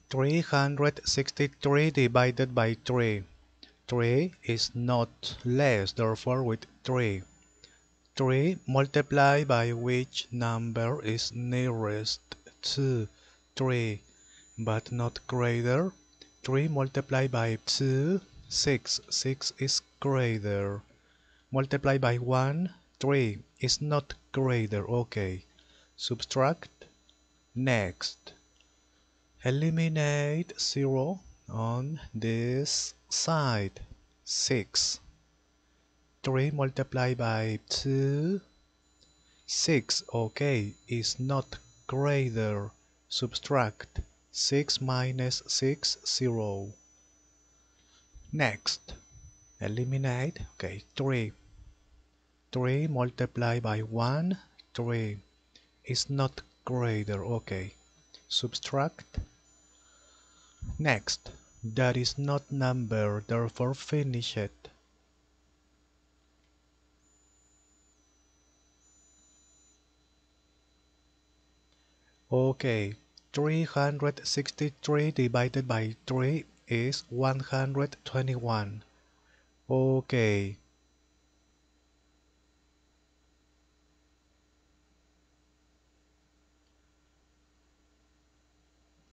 363 divided by 3. 3 is not less, therefore with 3. 3 multiplied by which number is nearest to 3, but not greater. 3 multiplied by 2, 6. 6 is greater. Multiply by 1, 3 is not greater. Okay. Subtract. Next. Eliminate 0 on this side. 6. 3 multiplied by 2, 6. Okay, is not greater. Subtract. 6 minus 6, 0. Next. Eliminate. Okay, 3. 3 multiplied by 1, 3 is not greater. Okay. Subtract. Next. That is not number, therefore finish it. Okay. 363 divided by 3 is 121. Okay.